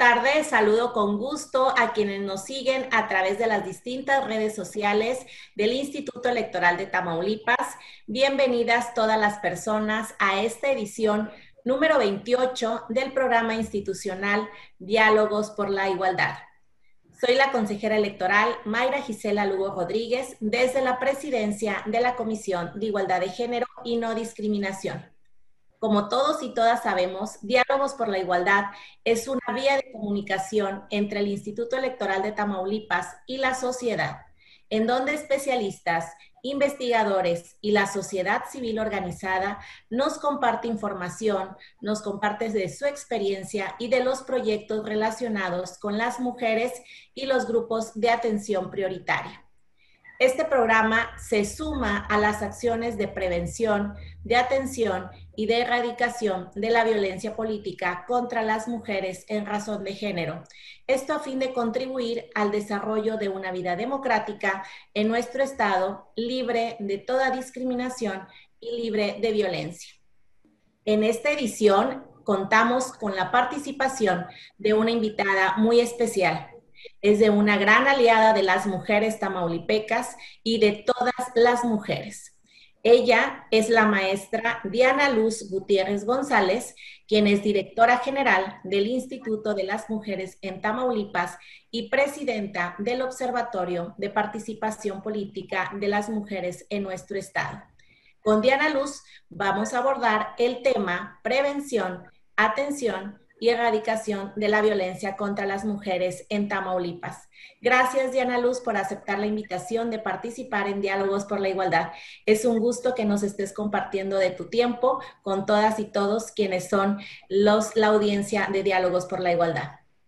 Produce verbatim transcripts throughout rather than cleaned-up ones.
tarde, saludo con gusto a quienes nos siguen a través de las distintas redes sociales del Instituto Electoral de Tamaulipas. Bienvenidas todas las personas a esta edición número veintiocho del programa institucional Diálogos por la Igualdad. Soy la consejera electoral Mayra Gisela Lugo Rodríguez desde la presidencia de la Comisión de Igualdad de Género y No Discriminación. Como todos y todas sabemos, Diálogos por la Igualdad es una vía de comunicación entre el Instituto Electoral de Tamaulipas y la sociedad, en donde especialistas, investigadores y la sociedad civil organizada nos comparte información, nos comparte de su experiencia y de los proyectos relacionados con las mujeres y los grupos de atención prioritaria. Este programa se suma a las acciones de prevención, de atención y de erradicación de la violencia política contra las mujeres en razón de género. Esto a fin de contribuir al desarrollo de una vida democrática en nuestro estado, libre de toda discriminación y libre de violencia. En esta edición contamos con la participación de una invitada muy especial. Es de una gran aliada de las mujeres tamaulipecas y de todas las mujeres. Ella es la maestra Diana Luz Gutiérrez González, quien es directora general del Instituto de las Mujeres en Tamaulipas y presidenta del Observatorio de Participación Política de las Mujeres en nuestro estado. Con Diana Luz vamos a abordar el tema prevención, atención y erradicación de la violencia contra las mujeres en Tamaulipas. Gracias, Diana Luz, por aceptar la invitación de participar en Diálogos por la Igualdad. Es un gusto que nos estés compartiendo de tu tiempo con todas y todos quienes son los, la audiencia de Diálogos por la Igualdad.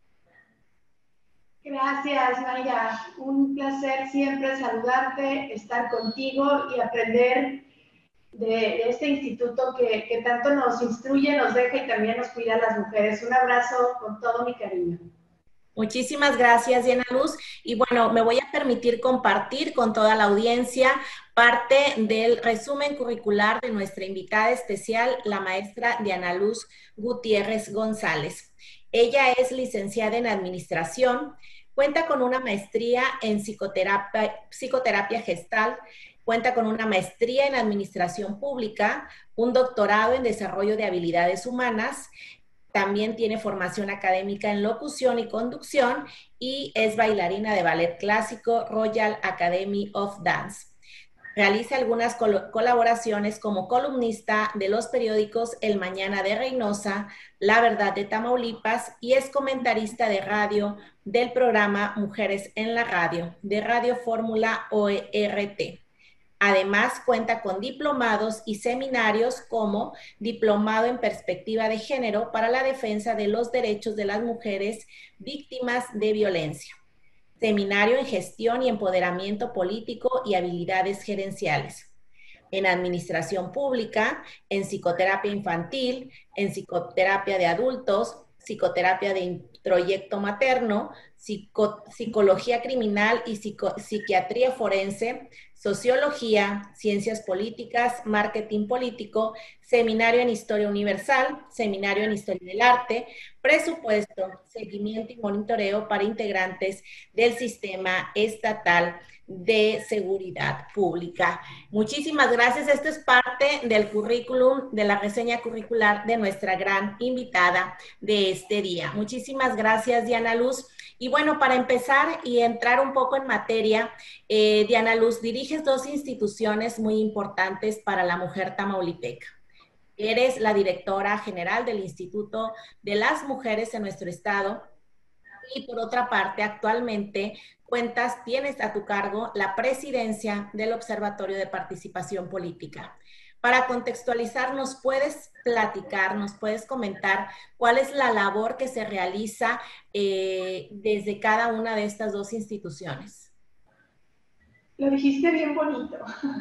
Gracias, Mayra. Un placer siempre saludarte, estar contigo y aprender De, de este instituto que, que tanto nos instruye, nos deja y también nos cuida a las mujeres. Un abrazo con todo mi cariño. Muchísimas gracias, Diana Luz. Y bueno, me voy a permitir compartir con toda la audiencia parte del resumen curricular de nuestra invitada especial, la maestra Diana Luz Gutiérrez González. Ella es licenciada en Administración, cuenta con una maestría en psicoterapia, psicoterapia gestal, cuenta con una maestría en Administración Pública, un doctorado en Desarrollo de Habilidades Humanas, también tiene formación académica en locución y conducción y es bailarina de ballet clásico Royal Academy of Dance. Realiza algunas col- colaboraciones como columnista de los periódicos El Mañana de Reynosa, La Verdad de Tamaulipas y es comentarista de radio del programa Mujeres en la Radio, de Radio Fórmula O R T. Además, cuenta con diplomados y seminarios como Diplomado en Perspectiva de Género para la Defensa de los Derechos de las Mujeres Víctimas de Violencia, Seminario en Gestión y Empoderamiento Político y Habilidades Gerenciales, en Administración Pública, en Psicoterapia Infantil, en Psicoterapia de Adultos, Psicoterapia de Introyecto Materno, psico, Psicología Criminal y psico, Psiquiatría Forense, Sociología, Ciencias Políticas, Marketing Político, Seminario en Historia Universal, Seminario en Historia del Arte, Presupuesto, Seguimiento y Monitoreo para integrantes del Sistema Estatal de Seguridad Pública. Muchísimas gracias. Esto es parte del currículum, de la reseña curricular de nuestra gran invitada de este día. Muchísimas gracias, Diana Luz. Y bueno, para empezar y entrar un poco en materia, eh, Diana Luz, diriges dos instituciones muy importantes para la mujer tamaulipeca. Eres la directora general del Instituto de las Mujeres en nuestro estado y por otra parte, actualmente cuentas, tienes a tu cargo la presidencia del Observatorio de Participación Política. Para contextualizar, ¿nos puedes platicar, nos puedes comentar cuál es la labor que se realiza eh, desde cada una de estas dos instituciones? Lo dijiste bien bonito.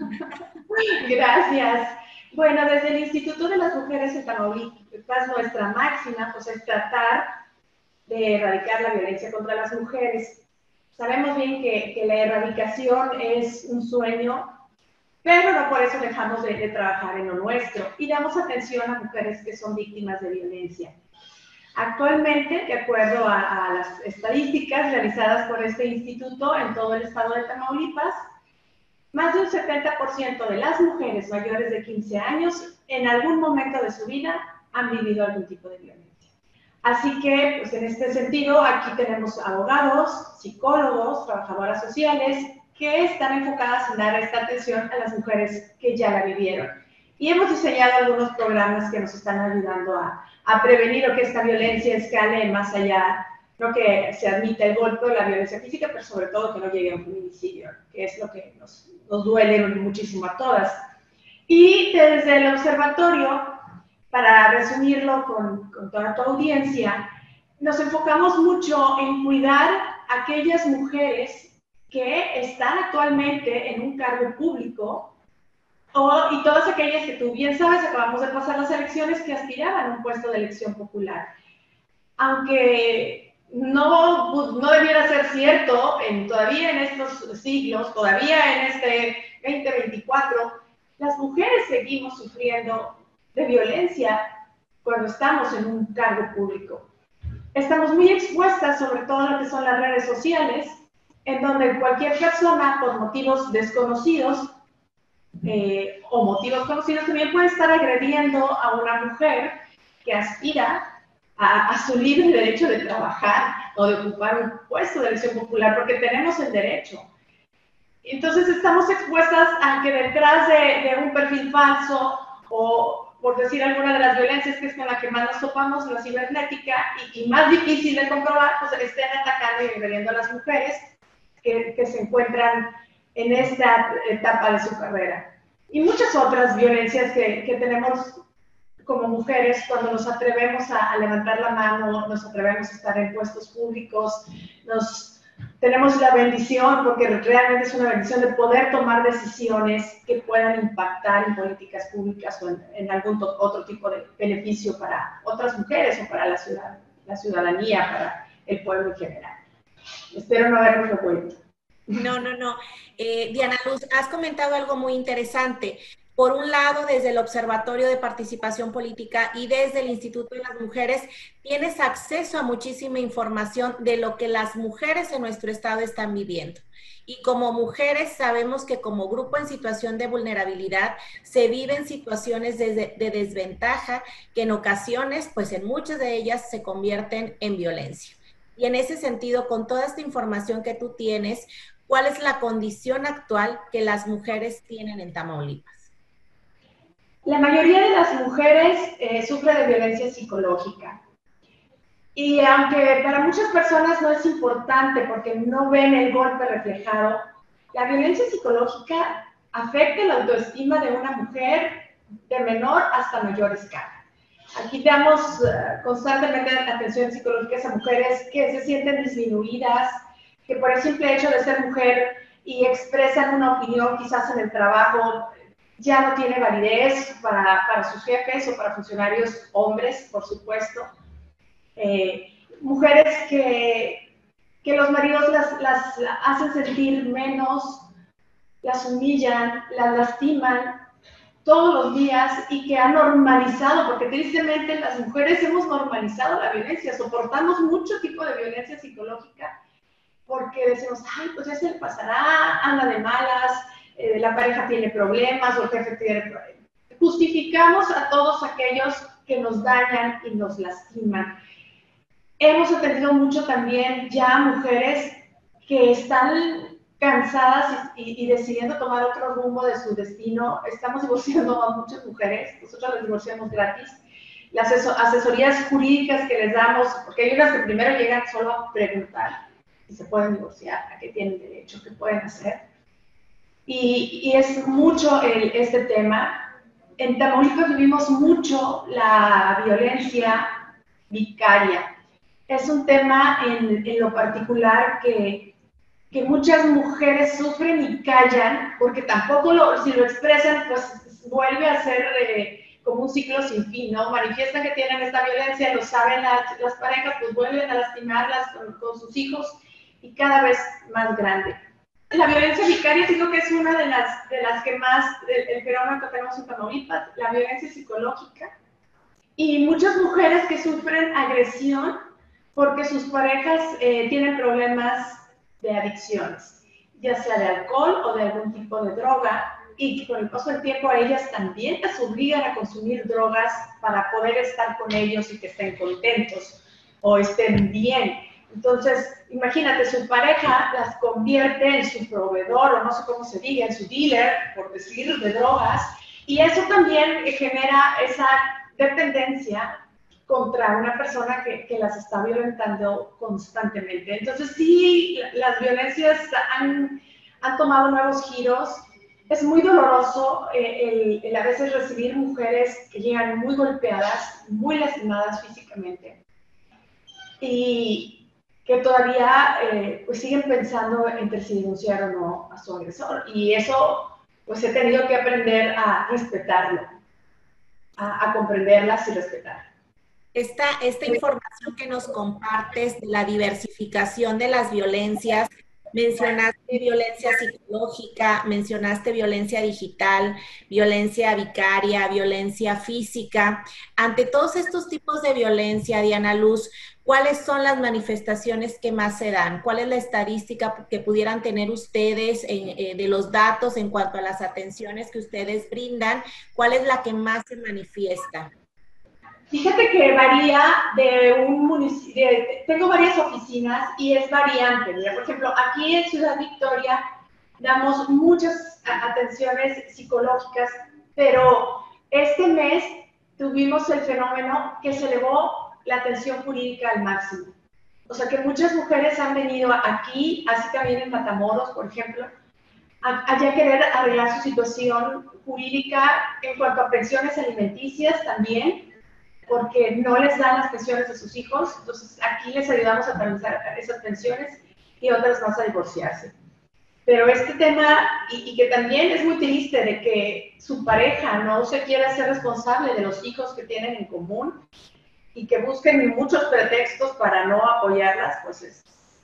Gracias. Bueno, desde el Instituto de las Mujeres en Tamaulipas, nuestra máxima pues, es tratar de erradicar la violencia contra las mujeres. Sabemos bien que, que la erradicación es un sueño, pero no por eso dejamos de, de trabajar en lo nuestro y damos atención a mujeres que son víctimas de violencia. Actualmente, de acuerdo a, a las estadísticas realizadas por este instituto en todo el estado de Tamaulipas, más de un setenta por ciento de las mujeres mayores de quince años en algún momento de su vida han vivido algún tipo de violencia. Así que, pues en este sentido, aquí tenemos abogados, psicólogos, trabajadoras sociales, que están enfocadas en dar esta atención a las mujeres que ya la vivieron. Y hemos diseñado algunos programas que nos están ayudando a, a prevenir o que esta violencia escale más allá, no que se admita el golpe o la violencia física, pero sobre todo que no llegue a un feminicidio, que es lo que nos, nos duele muchísimo a todas. Y desde el observatorio, para resumirlo con, con toda tu audiencia, nos enfocamos mucho en cuidar a aquellas mujeres que están actualmente en un cargo público, o, y todas aquellas que tú bien sabes, acabamos de pasar las elecciones, que aspiraban a un puesto de elección popular. Aunque no, no debiera ser cierto, en, todavía en estos siglos, todavía en este veinte veinticuatro, las mujeres seguimos sufriendo de violencia cuando estamos en un cargo público. Estamos muy expuestas, sobre todo a lo que son las redes sociales, en donde cualquier persona, por motivos desconocidos, Eh, o motivos conocidos, también puede estar agrediendo a una mujer que aspira a, a su libre derecho de trabajar o de ocupar un puesto de elección popular, porque tenemos el derecho. Entonces estamos expuestas a que detrás de, de un perfil falso, o por decir alguna de las violencias que es con la que más nos topamos, la cibernética, y, y más difícil de comprobar, pues estén atacando y agrediendo a las mujeres que, que se encuentran en esta etapa de su carrera. Y muchas otras violencias que, que tenemos como mujeres cuando nos atrevemos a, a levantar la mano, nos atrevemos a estar en puestos públicos, nos, tenemos la bendición, porque realmente es una bendición, de poder tomar decisiones que puedan impactar en políticas públicas o en, en algún otro tipo de beneficio para otras mujeres o para la, ciudad, la ciudadanía, para el pueblo en general. Espero no haberme revuelto. No, no, no. Eh, Diana Luz, has comentado algo muy interesante. Por un lado, desde el Observatorio de Participación Política y desde el Instituto de las Mujeres, tienes acceso a muchísima información de lo que las mujeres en nuestro estado están viviendo. Y como mujeres sabemos que como grupo en situación de vulnerabilidad se viven situaciones de, de desventaja que en ocasiones, pues en muchas de ellas, se convierten en violencia. Y en ese sentido, con toda esta información que tú tienes, ¿cuál es la condición actual que las mujeres tienen en Tamaulipas? La mayoría de las mujeres eh, sufre de violencia psicológica. Y aunque para muchas personas no es importante porque no ven el golpe reflejado, la violencia psicológica afecta la autoestima de una mujer de menor hasta mayor escala. Aquí damos uh, constantemente atención psicológica a mujeres que se sienten disminuidas, que por el simple hecho de ser mujer y expresan una opinión quizás en el trabajo, ya no tiene validez para, para sus jefes o para funcionarios hombres, por supuesto. Eh, mujeres que, que los maridos las, las hacen sentir menos, las humillan, las lastiman todos los días, y que han normalizado, porque tristemente las mujeres hemos normalizado la violencia, soportamos mucho tipo de violencia psicológica, porque decimos, ay, pues ya se le pasará, anda de malas, eh, la pareja tiene problemas, o el jefe tiene problemas. Justificamos a todos aquellos que nos dañan y nos lastiman. Hemos atendido mucho también ya mujeres que están cansadas y, y decidiendo tomar otro rumbo de su destino. Estamos divorciando a muchas mujeres, nosotros les divorciamos gratis. Las asesorías jurídicas que les damos, porque hay unas que primero llegan solo a preguntar si se pueden divorciar, a qué tienen derecho, qué pueden hacer. Y, y es mucho el, este tema. En Tamaulipas vivimos mucho la violencia vicaria. Es un tema en, en lo particular que, que muchas mujeres sufren y callan, porque tampoco lo, si lo expresan, pues vuelve a ser eh, como un ciclo sin fin, ¿no? Manifiestan que tienen esta violencia, lo saben las, las parejas, pues vuelven a lastimarlas con, con sus hijos, y cada vez más grande. La violencia vicaria digo que es una de las, de las que más, el, el fenómeno que tenemos en Tamaulipas, la violencia psicológica. Y muchas mujeres que sufren agresión porque sus parejas eh, tienen problemas de adicciones, ya sea de alcohol o de algún tipo de droga, y que con el paso del tiempo a ellas también las obligan a consumir drogas para poder estar con ellos y que estén contentos o estén bien. Entonces, imagínate, su pareja las convierte en su proveedor, o no sé cómo se diga, en su dealer, por decir, de drogas, y eso también genera esa dependencia contra una persona que, que las está violentando constantemente. Entonces, sí, las violencias han, han tomado nuevos giros. Es muy doloroso eh, el, el a veces recibir mujeres que llegan muy golpeadas, muy lastimadas físicamente, y que todavía eh, pues siguen pensando entre si denunciar o no a su agresor. Y eso, pues he tenido que aprender a respetarlo, a, a comprenderlas y respetar. Esta, esta información que nos compartes de la diversificación de las violencias, mencionaste violencia psicológica, mencionaste violencia digital, violencia vicaria, violencia física. Ante todos estos tipos de violencia, Diana Luz, ¿cuáles son las manifestaciones que más se dan? ¿Cuál es la estadística que pudieran tener ustedes en, eh, de los datos en cuanto a las atenciones que ustedes brindan? ¿Cuál es la que más se manifiesta? Fíjate que varía de un municipio, tengo varias oficinas y es variante. Mira, por ejemplo, aquí en Ciudad Victoria damos muchas atenciones psicológicas, pero este mes tuvimos el fenómeno que se elevó la atención jurídica al máximo. O sea que muchas mujeres han venido aquí, así también en Matamoros, por ejemplo, a, a ya querer arreglar su situación jurídica en cuanto a pensiones alimenticias también, porque no les dan las pensiones a sus hijos. Entonces aquí les ayudamos a canalizar esas pensiones y otras más a divorciarse. Pero este tema, y, y que también es muy triste, de que su pareja no se quiera hacer responsable de los hijos que tienen en común y que busquen muchos pretextos para no apoyarlas, pues es,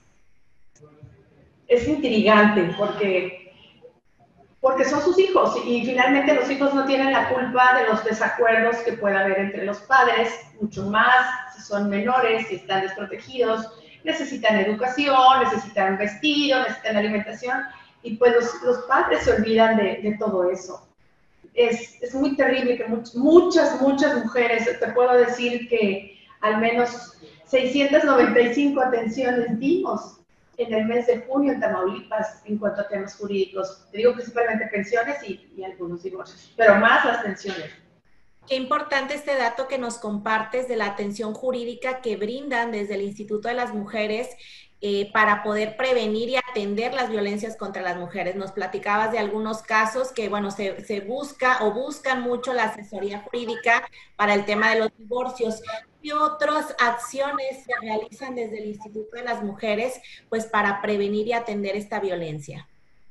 es intrigante, porque porque son sus hijos y finalmente los hijos no tienen la culpa de los desacuerdos que pueda haber entre los padres, mucho más si son menores, si están desprotegidos, necesitan educación, necesitan vestido, necesitan alimentación, y pues los, los padres se olvidan de, de todo eso. Es, es muy terrible que much, muchas, muchas mujeres, te puedo decir que al menos seiscientas noventa y cinco atenciones dimos en el mes de junio en Tamaulipas en cuanto a temas jurídicos. Te digo principalmente pensiones y, y algunos divorcios, pero más las pensiones. Qué importante este dato que nos compartes de la atención jurídica que brindan desde el Instituto de las Mujeres eh, para poder prevenir y atender las violencias contra las mujeres. Nos platicabas de algunos casos que, bueno, se, se busca o buscan mucho la asesoría jurídica para el tema de los divorcios. ¿Qué otras acciones se realizan desde el Instituto de las Mujeres, pues, para prevenir y atender esta violencia?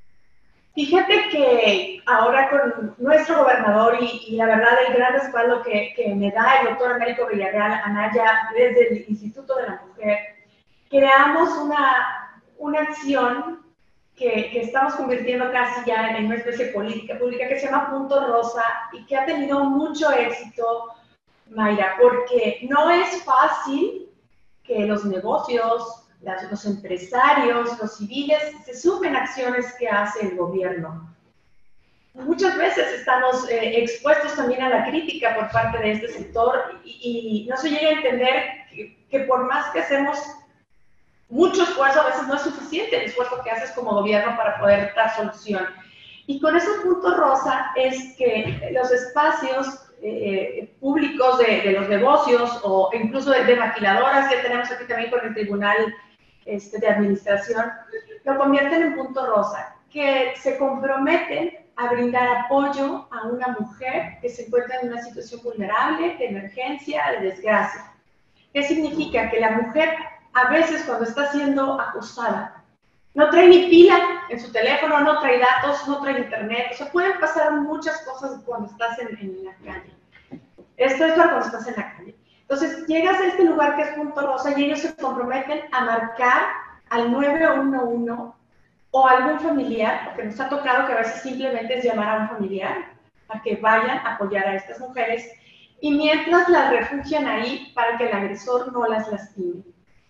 Fíjate que ahora con nuestro gobernador y, y la verdad el gran respaldo que, que me da el doctor Américo Villarreal Anaya desde el Instituto de la Mujer, creamos una, una acción que, que estamos convirtiendo casi ya en una especie de política pública que se llama Punto Rosa y que ha tenido mucho éxito, Mayra, porque no es fácil que los negocios, las, los empresarios, los civiles se sumen a acciones que hace el gobierno. Muchas veces estamos eh, expuestos también a la crítica por parte de este sector y, y no se llega a entender que, que por más que hacemos mucho esfuerzo, a veces no es suficiente el esfuerzo que haces como gobierno para poder dar solución. Y con ese punto rosa es que los espacios eh, públicos de, de, los negocios o incluso de, de maquiladoras que tenemos aquí también con el Tribunal este, de Administración, lo convierten en punto rosa, que se comprometen a brindar apoyo a una mujer que se encuentra en una situación vulnerable, de emergencia, de desgracia. ¿Qué significa? Que la mujer a veces cuando está siendo acosada no trae ni pila en su teléfono, no trae datos, no trae internet. O sea, pueden pasar muchas cosas cuando estás en, en la calle. Esto es para cuando estás en la calle. Entonces, llegas a este lugar que es Punto Rosa y ellos se comprometen a marcar al nueve uno uno o a algún familiar, porque nos ha tocado que a veces simplemente es llamar a un familiar para que vayan a apoyar a estas mujeres. y mientras las refugian ahí para que el agresor no las lastime.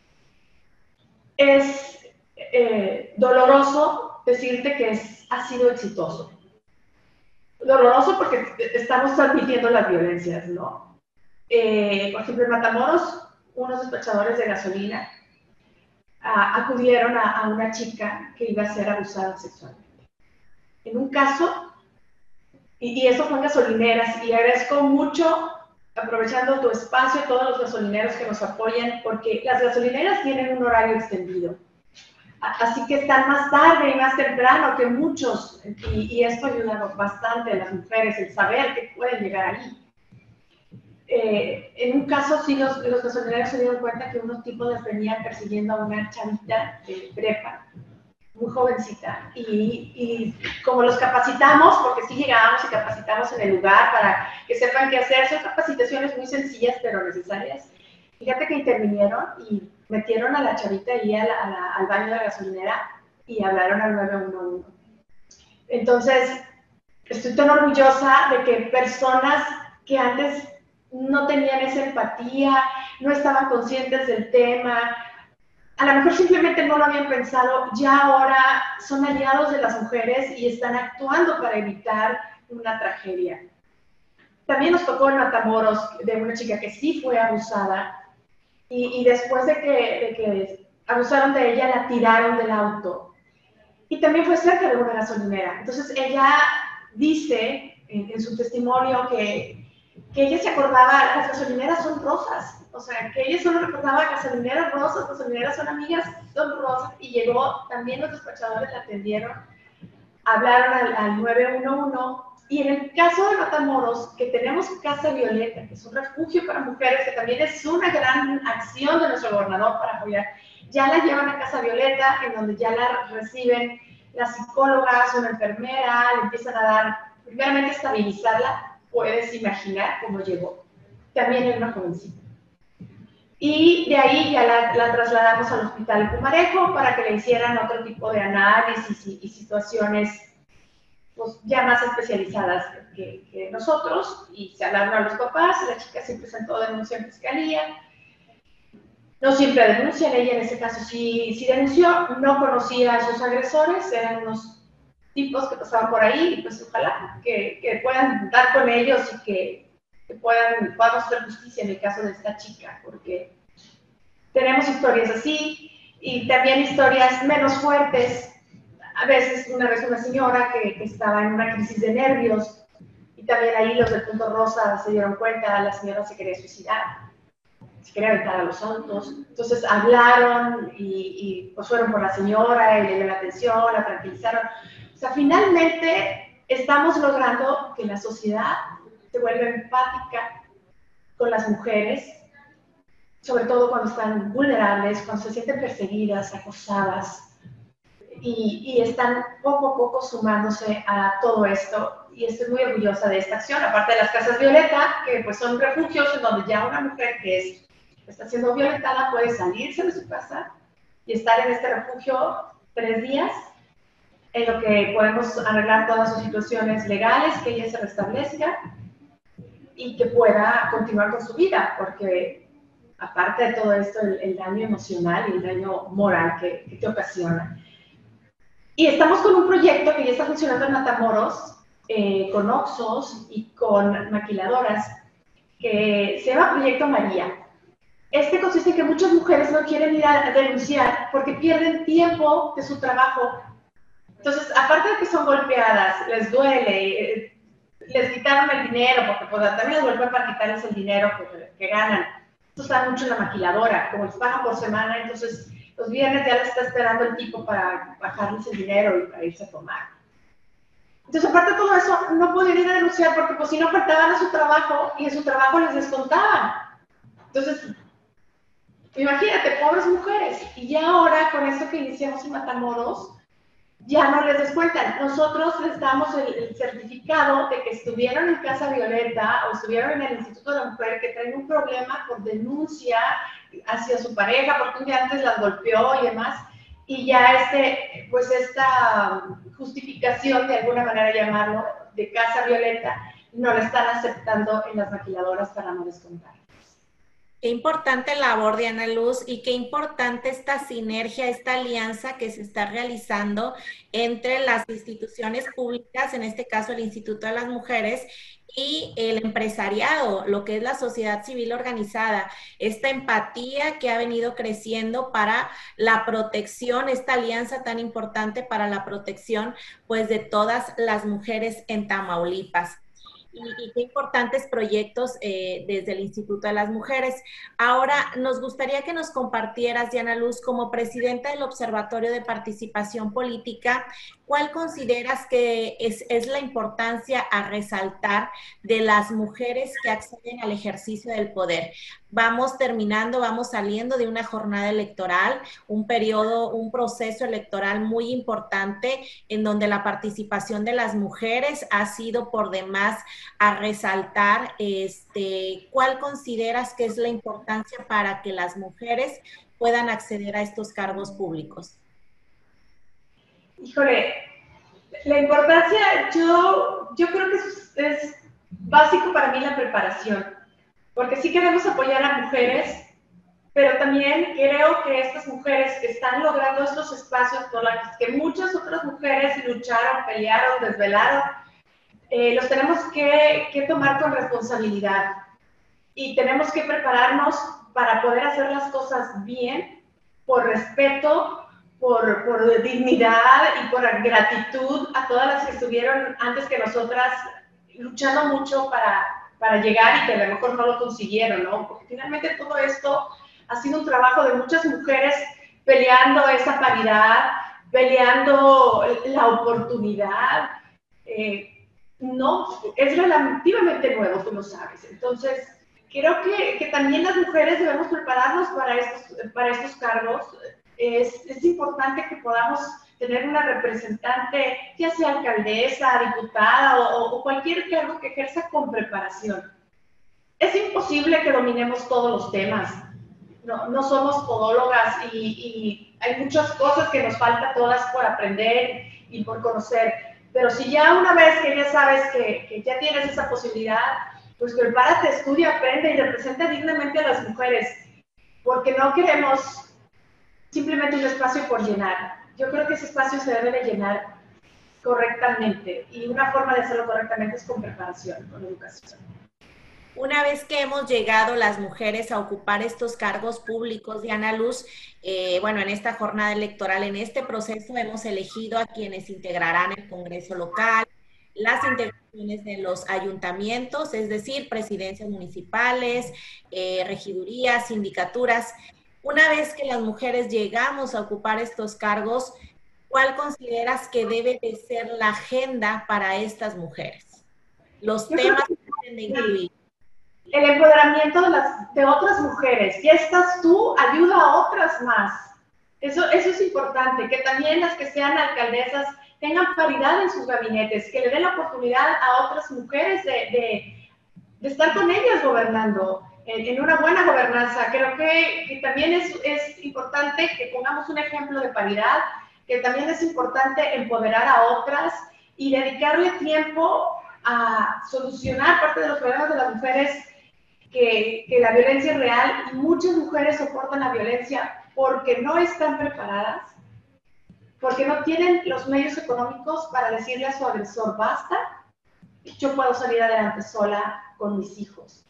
Es eh, doloroso decirte que es, ha sido exitoso. Doloroso porque estamos transmitiendo las violencias, ¿no? Eh, por ejemplo, en Matamoros, unos despachadores de gasolina a, acudieron a, a una chica que iba a ser abusada sexualmente. En un caso, y, y eso fue en gasolineras, y agradezco mucho, aprovechando tu espacio, todos los gasolineros que nos apoyan, porque las gasolineras tienen un horario extendido. Así que están más tarde y más temprano que muchos, y, y esto ayuda bastante a las mujeres, el saber que pueden llegar ahí. Eh, en un caso, sí, los, los gasolineros se dieron cuenta que unos tipos les venían persiguiendo a una chavita de prepa, muy jovencita, y, y como los capacitamos, porque sí llegábamos y capacitamos en el lugar para que sepan qué hacer, son capacitaciones muy sencillas pero necesarias. Fíjate que intervinieron y metieron a la chavita ahí a la, a la, al baño de la gasolinera y hablaron al nueve uno uno. Entonces, estoy tan orgullosa de que personas que antes no tenían esa empatía, no estaban conscientes del tema, a lo mejor simplemente no lo habían pensado, ya ahora son aliados de las mujeres y están actuando para evitar una tragedia. También nos tocó en Matamoros de una chica que sí fue abusada y, y después de que, de que abusaron de ella, la tiraron del auto. Y también fue cerca de una gasolinera. Entonces ella dice en, en su testimonio que, que ella se acordaba, las gasolineras son rosas. O sea, que ella solo recordaba gasolineras rosas, gasolineras son amigas, son rosas. Y llegó, también los despachadores la atendieron, hablaron al, al nueve uno uno. Y en el caso de Matamoros, que tenemos Casa Violeta, que es un refugio para mujeres, que también es una gran acción de nuestro gobernador para apoyar, ya la llevan a Casa Violeta, en donde ya la reciben las psicólogas, una enfermera, le empiezan a dar, primeramente estabilizarla, puedes imaginar cómo llegó. También era una jovencita. Y de ahí ya la, la trasladamos al hospital Pumarejo para que le hicieran otro tipo de análisis y, y situaciones pues, ya más especializadas que, que nosotros, y se hablaron a los papás, la chica sí presentó denuncia en fiscalía. No siempre denuncian, ella en ese caso sí, sí denunció, no conocía a sus agresores, eran unos tipos que pasaban por ahí, y pues ojalá que, que puedan dar con ellos y que, que puedan, podamos hacer justicia en el caso de esta chica, porque tenemos historias así, y también historias menos fuertes. A veces, una vez una señora que, que estaba en una crisis de nervios, y también ahí los del Punto Rosa se dieron cuenta, la señora se quería suicidar, se quería aventar a los autos. Entonces hablaron y, y pues fueron por la señora y le dieron atención, la tranquilizaron. O sea, finalmente estamos logrando que la sociedad se vuelva empática con las mujeres, sobre todo cuando están vulnerables, cuando se sienten perseguidas, acosadas, y, y están poco a poco sumándose a todo esto. Y estoy muy orgullosa de esta acción, aparte de las Casas Violeta, que pues son refugios en donde ya una mujer que es, está siendo violentada puede salirse de su casa y estar en este refugio tres días, en lo que podemos arreglar todas sus situaciones legales, que ella se restablezca y que pueda continuar con su vida, porque aparte de todo esto, el, el daño emocional y el daño moral que, que te ocasiona. Y estamos con un proyecto que ya está funcionando en Matamoros, eh, con Oxxos y con maquiladoras, que se llama Proyecto María. Este consiste en que muchas mujeres no quieren ir a denunciar porque pierden tiempo de su trabajo. Entonces, aparte de que son golpeadas, les duele, eh, les quitaron el dinero, porque pues, también les golpean para quitarles el dinero que, que ganan. Esto está mucho en la maquiladora, como les pagan por semana, entonces los viernes ya les está esperando el tipo para bajarles el dinero y para irse a tomar. Entonces, aparte de todo eso, no podían ir a denunciar porque pues si no faltaban a su trabajo y en su trabajo les descontaban. Entonces, imagínate, pobres mujeres. Y ya ahora, con esto que iniciamos en Matamoros, ya no les descuentan. Nosotros les damos el, el certificado de que estuvieron en Casa Violeta o estuvieron en el Instituto de la Mujer, que traen un problema por denuncia hacia su pareja, porque un día antes las golpeó y demás, y ya este, pues esta justificación, de alguna manera llamarlo, de Casa Violeta, no lo están aceptando en las maquiladoras para no descontar. Qué importante labor, Diana Luz, y qué importante esta sinergia, esta alianza que se está realizando entre las instituciones públicas, en este caso el Instituto de las Mujeres, y el empresariado, lo que es la sociedad civil organizada, esta empatía que ha venido creciendo para la protección, esta alianza tan importante para la protección, pues, de todas las mujeres en Tamaulipas. Y, y qué importantes proyectos eh, desde el Instituto de las Mujeres. Ahora, nos gustaría que nos compartieras, Diana Luz, como presidenta del Observatorio de Participación Política, ¿cuál consideras que es, es la importancia a resaltar de las mujeres que acceden al ejercicio del poder? Vamos terminando, vamos saliendo de una jornada electoral, un periodo, un proceso electoral muy importante en donde la participación de las mujeres ha sido por demás a resaltar. Este, ¿cuál consideras que es la importancia para que las mujeres puedan acceder a estos cargos públicos? Híjole, la importancia, yo, yo creo que es, es básico para mí la preparación, porque sí queremos apoyar a mujeres, pero también creo que estas mujeres que están logrando estos espacios por los que muchas otras mujeres lucharon, pelearon, desvelaron, eh, los tenemos que, que tomar con responsabilidad y tenemos que prepararnos para poder hacer las cosas bien, por respeto, por, por dignidad y por gratitud a todas las que estuvieron antes que nosotras luchando mucho para, para llegar y que a lo mejor no lo consiguieron, ¿no? Porque finalmente todo esto ha sido un trabajo de muchas mujeres peleando esa paridad, peleando la oportunidad. Eh, no, es relativamente nuevo, tú lo sabes. Entonces, creo que, que también las mujeres debemos prepararnos para estos, para estos cargos. Es, es importante que podamos tener una representante, ya sea alcaldesa, diputada o, o cualquier cargo que ejerza con preparación. Es imposible que dominemos todos los temas. No, no somos podólogas y, y hay muchas cosas que nos falta todas por aprender y por conocer. Pero si ya una vez que ya sabes que, que ya tienes esa posibilidad, pues prepárate, estudia, aprende y representa dignamente a las mujeres, porque no queremos simplemente un espacio por llenar. Yo creo que ese espacio se debe de llenar correctamente y una forma de hacerlo correctamente es con preparación, con educación. Una vez que hemos llegado las mujeres a ocupar estos cargos públicos, Diana Luz, eh, bueno, en esta jornada electoral, en este proceso hemos elegido a quienes integrarán el Congreso local, las integraciones de los ayuntamientos, es decir, presidencias municipales, eh, regidurías, sindicaturas. Una vez que las mujeres llegamos a ocupar estos cargos, ¿cuál consideras que debe de ser la agenda para estas mujeres? Los Yo temas que, que deben de incluir. El empoderamiento de, las, de otras mujeres. Ya estás tú, ayuda a otras más. Eso, eso es importante, que también las que sean alcaldesas tengan paridad en sus gabinetes, que le den la oportunidad a otras mujeres de, de, de estar con ellas gobernando, en, en una buena gobernanza. Creo que, que también es, es importante que pongamos un ejemplo de paridad, que también es importante empoderar a otras y dedicarle tiempo a solucionar parte de los problemas de las mujeres, que, que la violencia es real y muchas mujeres soportan la violencia porque no están preparadas, porque no tienen los medios económicos para decirle a su agresor, basta, yo puedo salir adelante sola con mis hijos.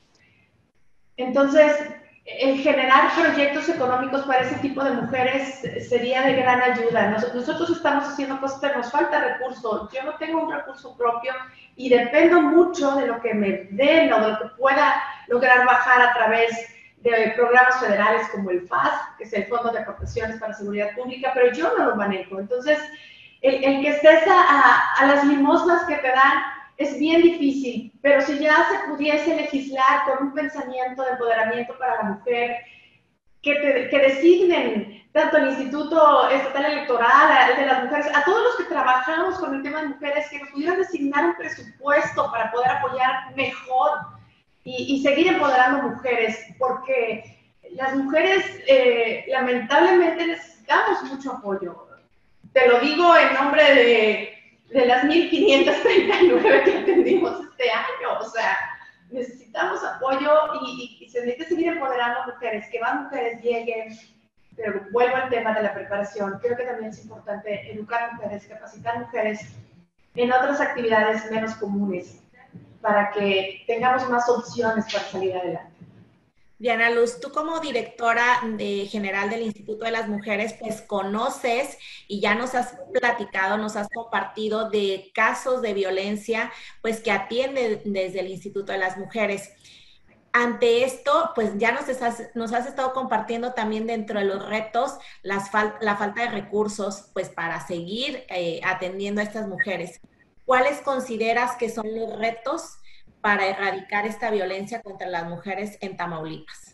Entonces, el generar proyectos económicos para ese tipo de mujeres sería de gran ayuda. Nos, nosotros estamos haciendo cosas, pero nos falta recurso. Yo no tengo un recurso propio y dependo mucho de lo que me den o de lo que pueda lograr bajar a través de programas federales como el F A S, que es el Fondo de Aportaciones para Seguridad Pública, pero yo no lo manejo. Entonces, el, el que estés a, a, a las limosnas que te dan es bien difícil, pero si ya se pudiese legislar con un pensamiento de empoderamiento para la mujer, que, te, que designen tanto el Instituto Estatal Electoral, el de las mujeres, a todos los que trabajamos con el tema de mujeres, que nos pudieran designar un presupuesto para poder apoyar mejor y, y seguir empoderando mujeres, porque las mujeres eh, lamentablemente necesitamos mucho apoyo. Te lo digo en nombre de de las mil quinientas treinta y nueve que atendimos este año. O sea, necesitamos apoyo y, y, y se necesita seguir empoderando a mujeres, que más mujeres lleguen. Pero vuelvo al tema de la preparación. Creo que también es importante educar mujeres, capacitar mujeres en otras actividades menos comunes para que tengamos más opciones para salir adelante. Diana Luz, tú como directora de general del Instituto de las Mujeres, pues conoces y ya nos has platicado, nos has compartido de casos de violencia, pues que atiende desde el Instituto de las Mujeres. Ante esto, pues ya nos has, nos has estado compartiendo también dentro de los retos las fal la falta de recursos, pues para seguir eh, atendiendo a estas mujeres. ¿Cuáles consideras que son los retos para erradicar esta violencia contra las mujeres en Tamaulipas?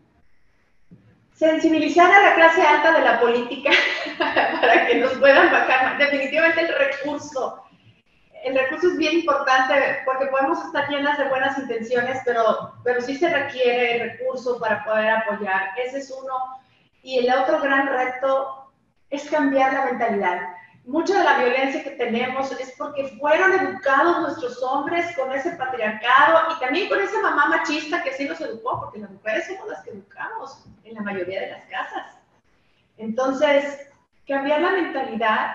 Sensibilizar a la clase alta de la política para que nos puedan bajar. Definitivamente el recurso. El recurso es bien importante porque podemos estar llenas de buenas intenciones, pero, pero sí se requiere el recurso para poder apoyar. Ese es uno. Y el otro gran reto es cambiar la mentalidad. Mucha de la violencia que tenemos es porque fueron educados nuestros hombres con ese patriarcado y también con esa mamá machista que así nos educó, porque las mujeres somos las que educamos en la mayoría de las casas. Entonces, cambiar la mentalidad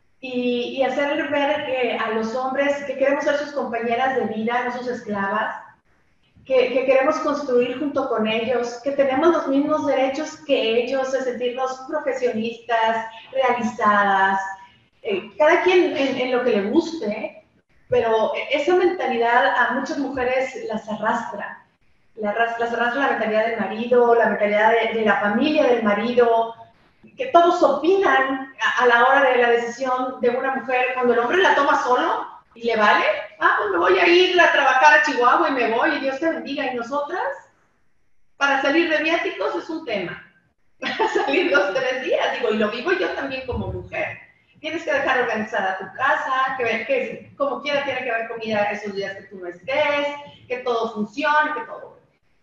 y, y hacer ver que a los hombres que queremos ser sus compañeras de vida, no sus esclavas, que, que queremos construir junto con ellos, que tenemos los mismos derechos que ellos, de sentirnos profesionistas, realizadas, eh, cada quien en, en lo que le guste, pero esa mentalidad a muchas mujeres las arrastra. Las arrastra, las arrastra la mentalidad del marido, la mentalidad de, de la familia del marido, que todos opinan a, a la hora de la decisión de una mujer. Cuando el hombre la toma solo y le vale, ah, pues me voy a ir a trabajar a Chihuahua y me voy y Dios te bendiga. Y nosotras, para salir de viáticos es un tema. Para salir dos, tres días, digo, y lo vivo yo también como mujer. Tienes que dejar organizada tu casa, que, ver, que como quiera tiene que haber comida esos días que tú no estés, que todo funcione, que todo.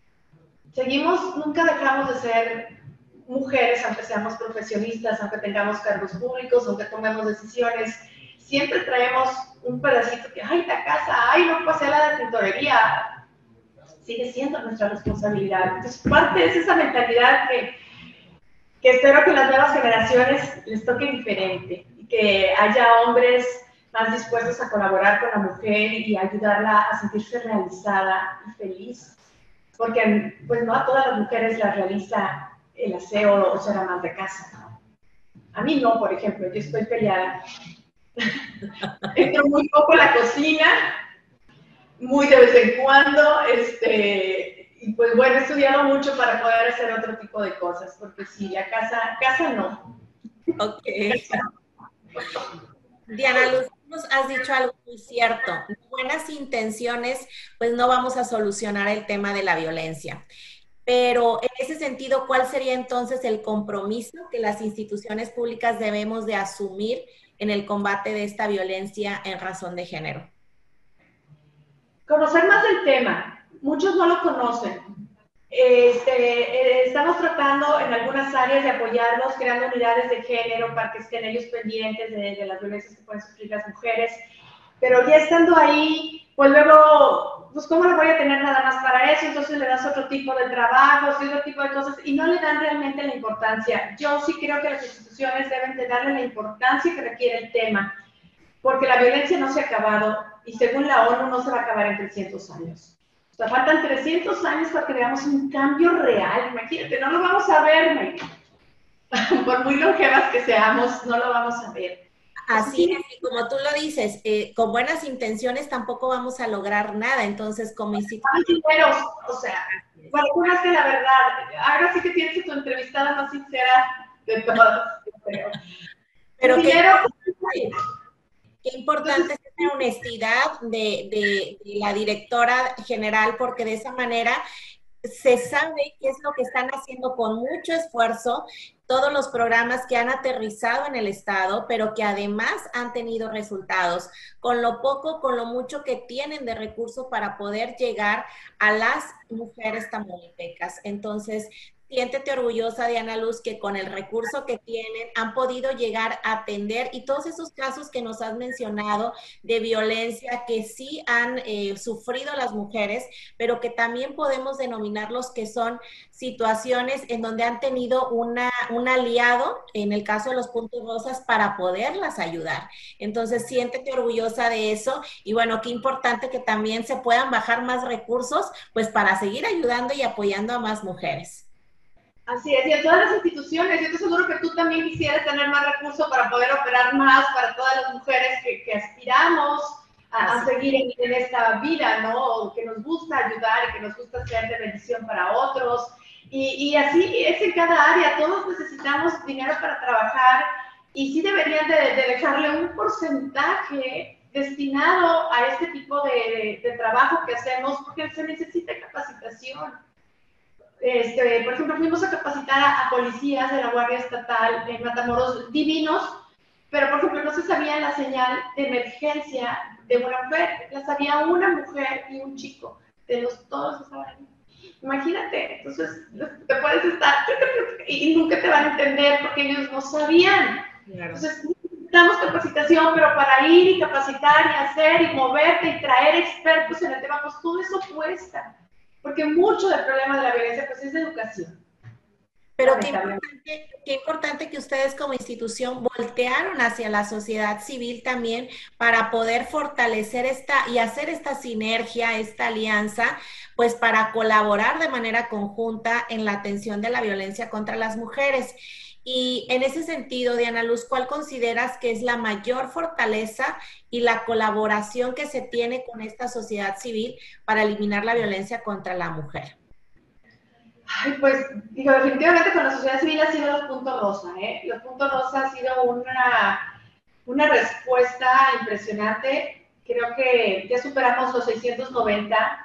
Seguimos, nunca dejamos de ser mujeres, aunque seamos profesionistas, aunque tengamos cargos públicos, aunque tomemos decisiones, siempre traemos un pedacito que, ay, la casa, ay, no pasé la de tintorería. Sigue siendo nuestra responsabilidad. Entonces, parte es esa mentalidad que, que espero que las nuevas generaciones les toque diferente y que haya hombres más dispuestos a colaborar con la mujer y ayudarla a sentirse realizada y feliz. Porque, pues, no a todas las mujeres las realiza el aseo o ser amas de casa. A mí no, por ejemplo, yo estoy peleada. Entro muy poco a la cocina, muy de vez en cuando, este, y pues bueno, he estudiado mucho para poder hacer otro tipo de cosas, porque sí, la casa, casa no. Ok. Diana Luz, nos has dicho algo muy cierto. Buenas intenciones, pues no vamos a solucionar el tema de la violencia. Pero en ese sentido, ¿cuál sería entonces el compromiso que las instituciones públicas debemos de asumir en el combate de esta violencia en razón de género? Conocer más del tema. Muchos no lo conocen. Este, eh, estamos tratando en algunas áreas de apoyarlos, creando unidades de género para que estén ellos pendientes de, de las violencias que pueden sufrir las mujeres. Pero ya estando ahí, pues luego, pues ¿cómo lo voy a tener nada más para eso? Entonces le das otro tipo de trabajos y otro tipo de cosas y no le dan realmente la importancia. Yo sí creo que las instituciones deben de darle la importancia que requiere el tema, porque la violencia no se ha acabado y según la ONU no se va a acabar en trescientos años. O sea, faltan trescientos años para que veamos un cambio real. Imagínate, no lo vamos a ver, Mike. Por muy longevas que seamos, no lo vamos a ver. Así es, y como tú lo dices, eh, con buenas intenciones tampoco vamos a lograr nada, entonces como institución... O sea, para que la verdad, ahora sí que tienes tu entrevistada más sincera de todas, creo. Pero qué, dinero, qué importante es esa honestidad de, de, de la directora general, porque de esa manera se sabe qué es lo que están haciendo con mucho esfuerzo, todos los programas que han aterrizado en el estado, pero que además han tenido resultados, con lo poco, con lo mucho que tienen de recursos para poder llegar a las mujeres tamaulipecas. Entonces, siéntete orgullosa, Diana Luz, que con el recurso que tienen han podido llegar a atender y todos esos casos que nos has mencionado de violencia que sí han eh, sufrido las mujeres, pero que también podemos denominarlos que son situaciones en donde han tenido una, un aliado, en el caso de los puntos rosas, para poderlas ayudar. Entonces, siéntete orgullosa de eso y bueno, qué importante que también se puedan bajar más recursos, pues para seguir ayudando y apoyando a más mujeres. Así es, y en todas las instituciones, yo estoy seguro que tú también quisieras tener más recursos para poder operar más para todas las mujeres que, que aspiramos a, a seguir en, en esta vida, ¿no? Que nos gusta ayudar y que nos gusta ser de bendición para otros. Y, y así es en cada área, todos necesitamos dinero para trabajar y sí deberían de, de dejarle un porcentaje destinado a este tipo de, de, de trabajo que hacemos porque se necesita capacitación. Este, por ejemplo, fuimos a capacitar a, a policías de la Guardia Estatal en Matamoros divinos, pero por ejemplo no se sabía la señal de emergencia de una mujer, la sabía una mujer y un chico, de los todos que estaban ahí. Imagínate, entonces te puedes estar y nunca te van a entender porque ellos no sabían. Claro. Entonces necesitamos capacitación, pero para ir y capacitar y hacer y moverte y traer expertos en el tema, pues todo eso cuesta. Porque mucho del problema de la violencia pues es de educación. Pero qué importante, qué importante que ustedes como institución voltearon hacia la sociedad civil también para poder fortalecer esta y hacer esta sinergia, esta alianza, pues para colaborar de manera conjunta en la atención de la violencia contra las mujeres. Y en ese sentido, Diana Luz, ¿cuál consideras que es la mayor fortaleza y la colaboración que se tiene con esta sociedad civil para eliminar la violencia contra la mujer? Ay, pues, digo, definitivamente con la sociedad civil ha sido los puntos rosa, ¿eh? Los puntos rosa ha sido una, una respuesta impresionante. Creo que ya superamos los seiscientos noventa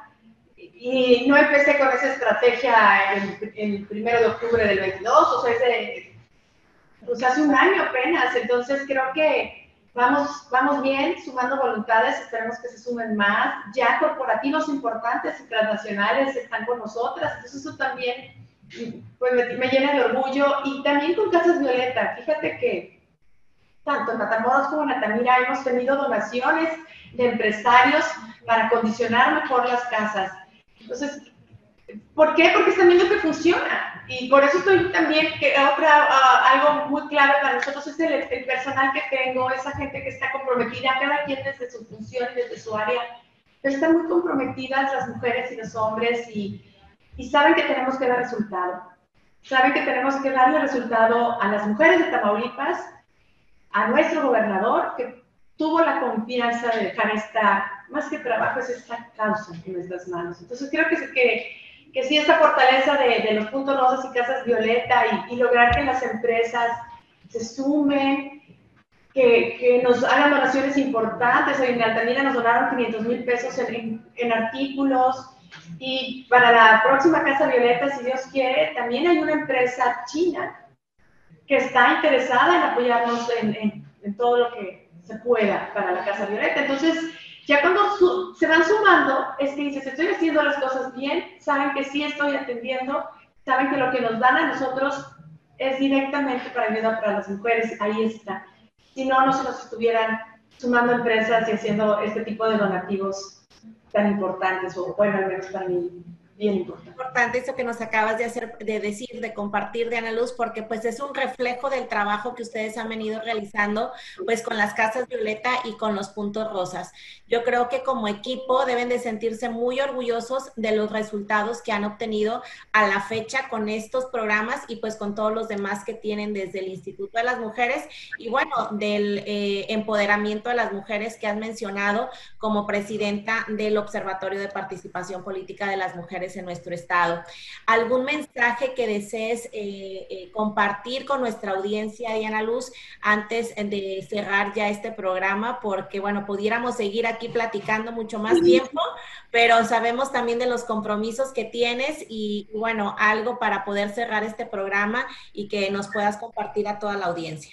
y no empecé con esa estrategia el, el primero de octubre del veintidós, o sea, es de, pues hace un año apenas. Entonces creo que vamos, vamos bien, sumando voluntades, esperemos que se sumen más. Ya corporativos importantes y transnacionales están con nosotras, entonces eso también pues, me, me llena de orgullo. Y también con Casas Violeta, fíjate que tanto en Matamoros como en Altamira hemos tenido donaciones de empresarios para acondicionar mejor las casas. Entonces, ¿por qué? Porque están viendo que funciona. Y por eso estoy también, que otra, uh, algo muy clave para nosotros es el, el personal que tengo, esa gente que está comprometida, cada quien desde su función y desde su área, pero están muy comprometidas las mujeres y los hombres y, y saben que tenemos que dar resultado. Saben que tenemos que darle resultado a las mujeres de Tamaulipas, a nuestro gobernador, que tuvo la confianza de dejar esta, más que trabajo, es esta causa en nuestras manos. Entonces creo que, que, que sí, esta fortaleza de, de los puntos rosas y Casas Violeta y, y lograr que las empresas se sumen, que, que nos hagan donaciones importantes. Hoy en Altamira nos donaron quinientos mil pesos en, en, en artículos. Y para la próxima Casa Violeta, si Dios quiere, también hay una empresa china que está interesada en apoyarnos en, en, en todo lo que se pueda para la Casa Violeta. Entonces, ya cuando su, se van sumando, es que dices, estoy haciendo las cosas bien, saben que sí estoy atendiendo, saben que lo que nos dan a nosotros es directamente para ayuda para las mujeres, ahí está. Si no, no se nos estuvieran sumando empresas y haciendo este tipo de donativos tan importantes, o bueno, al menos para mí, bien importante. Importante eso que nos acabas de hacer, de decir, de compartir, Diana Luz, porque pues es un reflejo del trabajo que ustedes han venido realizando pues con las Casas Violeta y con los puntos rosas. Yo creo que como equipo deben de sentirse muy orgullosos de los resultados que han obtenido a la fecha con estos programas y pues con todos los demás que tienen desde el Instituto de las Mujeres y bueno, del eh, empoderamiento de las mujeres que has mencionado como presidenta del Observatorio de Participación Política de las Mujeres en nuestro estado. ¿Algún mensaje que desees eh, eh, compartir con nuestra audiencia, Diana Luz, antes de cerrar ya este programa? Porque, bueno, pudiéramos seguir aquí platicando mucho más tiempo, pero sabemos también de los compromisos que tienes y, bueno, algo para poder cerrar este programa y que nos puedas compartir a toda la audiencia.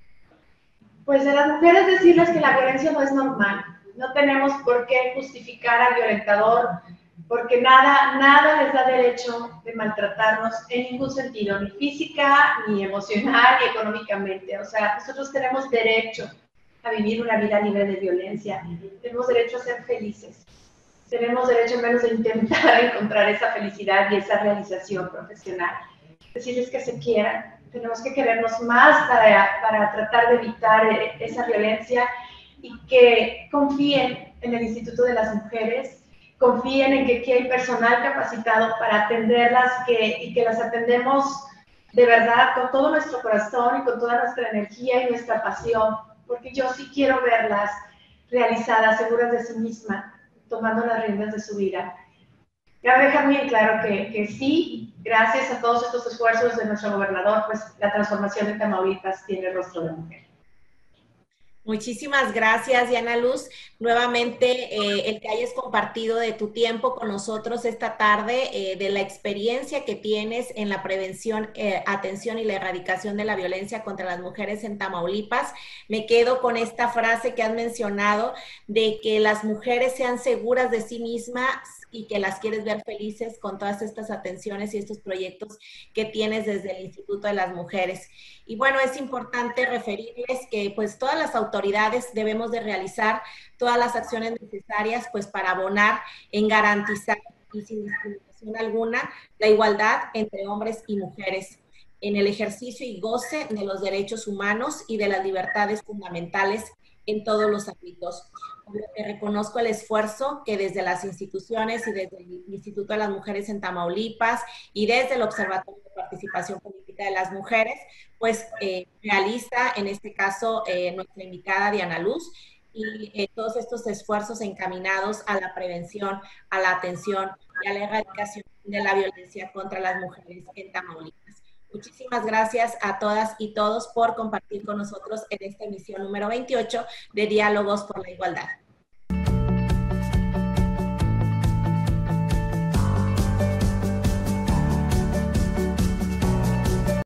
Pues a las mujeres decirles que la violencia no es normal. No tenemos por qué justificar al violentador porque nada, nada les da derecho de maltratarnos en ningún sentido, ni física, ni emocional, ni económicamente. O sea, nosotros tenemos derecho a vivir una vida libre de violencia, tenemos derecho a ser felices, tenemos derecho al menos a intentar encontrar esa felicidad y esa realización profesional. Decirles que se quieran, tenemos que querernos más para, para tratar de evitar esa violencia y que confíen en el Instituto de las Mujeres, confíen en que aquí hay personal capacitado para atenderlas que, y que las atendemos de verdad con todo nuestro corazón y con toda nuestra energía y nuestra pasión, porque yo sí quiero verlas realizadas, seguras de sí mismas, tomando las riendas de su vida. Cabe dejar bien claro que, que sí, gracias a todos estos esfuerzos de nuestro gobernador, pues la transformación de Tamaulipas tiene el rostro de mujer. Muchísimas gracias, Diana Luz. Nuevamente, eh, el que hayas compartido de tu tiempo con nosotros esta tarde, eh, de la experiencia que tienes en la prevención, eh, atención y la erradicación de la violencia contra las mujeres en Tamaulipas. Me quedo con esta frase que has mencionado de que las mujeres sean seguras de sí mismas y que las quieres ver felices con todas estas atenciones y estos proyectos que tienes desde el Instituto de las Mujeres. Y bueno, es importante referirles que pues todas las autoridades debemos de realizar todas las acciones necesarias pues para abonar en garantizar y sin discriminación alguna la igualdad entre hombres y mujeres en el ejercicio y goce de los derechos humanos y de las libertades fundamentales en todos los ámbitos. Reconozco el esfuerzo que desde las instituciones y desde el Instituto de las Mujeres en Tamaulipas y desde el Observatorio de Participación Política de las Mujeres, pues eh, realiza en este caso eh, nuestra invitada Diana Luz y eh, todos estos esfuerzos encaminados a la prevención, a la atención y a la erradicación de la violencia contra las mujeres en Tamaulipas. Muchísimas gracias a todas y todos por compartir con nosotros en esta emisión número veintiocho de Diálogos por la Igualdad.